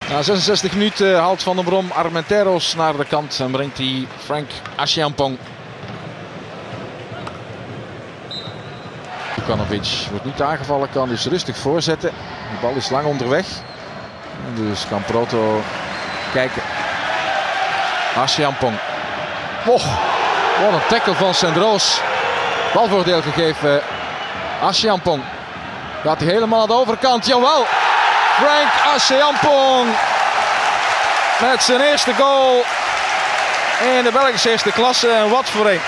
Na 66 minuten haalt Van den Brom Armenteros naar de kant en brengt hij Frank Achiampong. Djukanovic wordt niet aangevallen, kan dus rustig voorzetten. De bal is lang onderweg. Dus kan Proto kijken. Achiampong. Oh, wat een tackle van Sendroos. Balvoordeel gegeven. Achiampong. Gaat hij helemaal naar de overkant. Jawel. Frank Achiampong. Met zijn eerste goal in de Belgische eerste klasse. En wat voor een.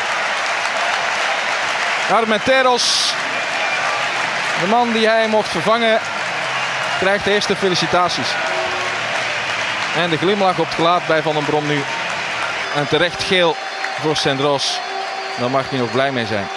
Armenteros, de man die hij mocht vervangen, krijgt de eerste felicitaties. En de glimlach op het gelaat bij Van den Brom nu. En terecht geel voor Sendroos. Daar mag hij nog blij mee zijn.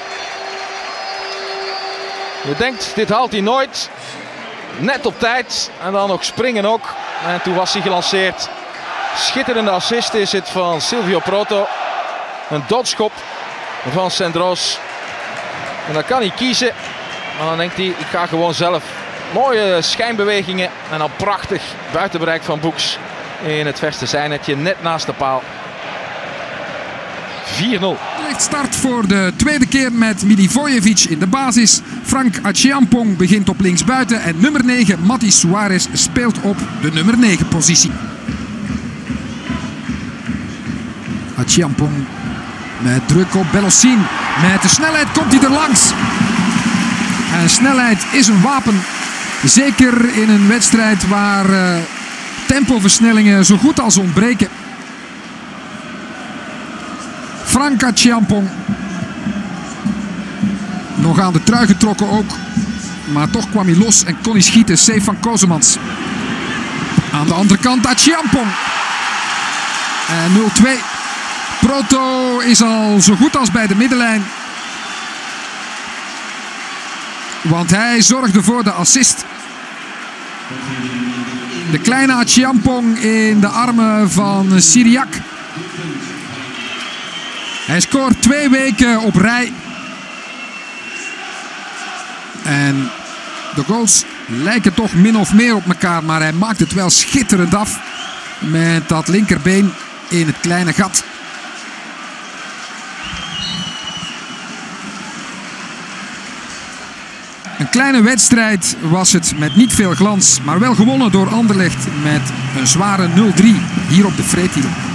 Je denkt, dit haalt hij nooit. Net op tijd. En dan nog springen ook. En toen was hij gelanceerd. Schitterende assist is het van Silvio Proto. Een dodschop van Sendroos. En dan kan hij kiezen. Maar dan denkt hij, ik ga gewoon zelf. Mooie schijnbewegingen. En dan prachtig buitenbereik van Boeks. In het verste zijnetje, net naast de paal. 4-0. Start voor de tweede keer met Milivojevic in de basis. Frank Achiampong begint op linksbuiten. En nummer 9, Matti Suarez, speelt op de nummer 9 positie. Achiampong met druk op Belossin. Met de snelheid komt hij er langs. En snelheid is een wapen. Zeker in een wedstrijd waar tempoversnellingen zo goed als ontbreken. Frank Achiampong. Nog aan de trui getrokken ook. Maar toch kwam hij los en kon hij schieten. Save van Kozemans. Aan de andere kant Achiampong. En 0-2. Proto is al zo goed als bij de middenlijn. Want hij zorgde voor de assist. De kleine Achiampong in de armen van Syriac. Hij scoort 2 weken op rij. En de goals lijken toch min of meer op elkaar. Maar hij maakt het wel schitterend af. Met dat linkerbeen in het kleine gat. Een kleine wedstrijd was het met niet veel glans. Maar wel gewonnen door Anderlecht met een zware 0-3 hier op de Vreethiel.